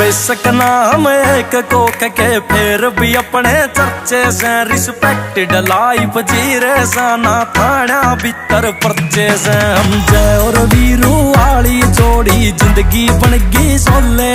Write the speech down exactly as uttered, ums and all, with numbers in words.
सकना हम एक कोक के फिर भी अपने चर्चे से रिस्पेक्टेड लाइफ जी रे साना थाना भीतर पर्चे से हम जय और वीरू वाली जोड़ी जिंदगी बन गई सोले।